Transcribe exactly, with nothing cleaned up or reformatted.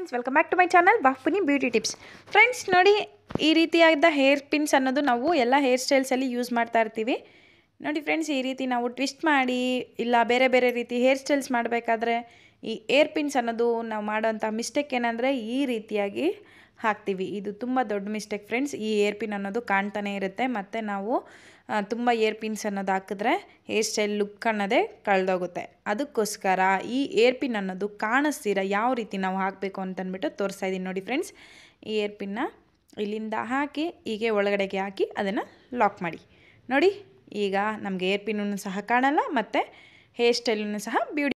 Friends, welcome back to my channel ಬಾಪುನಿ beauty tips. Friends ನೋಡಿ, ಈ ರೀತಿಯಾದ ಹೇರ್ ಪಿನ್ಸ್ ಅನ್ನೋದು ನಾವು ಎಲ್ಲ ಹೇರ್ ಸ್ಟೈಲ್ಸಲ್ಲಿ ಯೂಸ್ ಮಾಡ್ತಾ ಇರ್ತೀವಿ. ನೋಡಿ ಫ್ರೆಂಡ್ಸ್, ಈ ರೀತಿ ನಾವು ಟ್ವಿಸ್ಟ್ ಮಾಡಿ ಇಲ್ಲ ಬೇರೆ ಬೇರೆ ರೀತಿ ಹೇರ್ ಸ್ಟೈಲ್ಸ್ ಮಾಡಬೇಕಾದ್ರೆ ಈ ಏರ್ ಪಿನ್ಸ್ ಅನ್ನೋದು ನಾವು ಮಾಡೋಂಥ ಮಿಸ್ಟೇಕ್ ಏನಂದರೆ ಈ ರೀತಿಯಾಗಿ ಹಾಕ್ತೀವಿ. ಇದು ತುಂಬ ದೊಡ್ಡ ಮಿಸ್ಟೇಕ್ ಫ್ರೆಂಡ್ಸ್. ಈ ಏರ್ ಪಿನ್ ಅನ್ನೋದು ಕಾಣ್ತಾನೆ ಇರುತ್ತೆ, ಮತ್ತು ನಾವು ತುಂಬ ಏರ್ ಪಿನ್ಸ್ ಅನ್ನೋದು ಹಾಕಿದ್ರೆ ಹೇರ್ ಸ್ಟೈಲ್ ಲುಕ್ ಅನ್ನೋದೇ ಕಳೆದೋಗುತ್ತೆ. ಅದಕ್ಕೋಸ್ಕರ ಈ ಏರ್ ಪಿನ್ ಅನ್ನೋದು ಕಾಣಿಸ್ತೀರ ಯಾವ ರೀತಿ ನಾವು ಹಾಕಬೇಕು ಅಂತಂದ್ಬಿಟ್ಟು ತೋರಿಸ್ತಾ ಇದ್ದೀನಿ. ನೋಡಿ ಫ್ರೆಂಡ್ಸ್, ಈ ಏರ್ ಪಿನ್ನ ಇಲ್ಲಿಂದ ಹಾಕಿ ಹೀಗೆ ಒಳಗಡೆಗೆ ಹಾಕಿ ಅದನ್ನು ಲಾಕ್ ಮಾಡಿ. ನೋಡಿ, ಈಗ ನಮಗೆ ಏರ್ ಪಿನ್ನೂ ಸಹ ಕಾಣಲ್ಲ ಮತ್ತು ಹೇರ್ ಸ್ಟೈಲನ್ನು ಸಹ ಬ್ಯೂಟಿ